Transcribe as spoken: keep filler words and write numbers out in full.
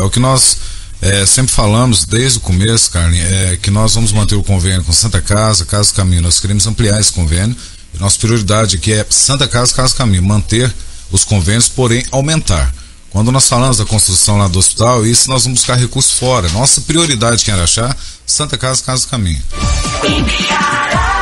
o que nós é, sempre falamos desde o começo, Carlinhos, é que nós vamos manter o convênio com Santa Casa, Casa Caminho. Nós queremos ampliar esse convênio. E nossa prioridade aqui é Santa Casa, Casa Caminho, manter os convênios, porém aumentar. Quando nós falamos da construção lá do hospital, isso nós vamos buscar recursos fora. Nossa prioridade aqui em Araxá, Santa Casa, Casa Caminho.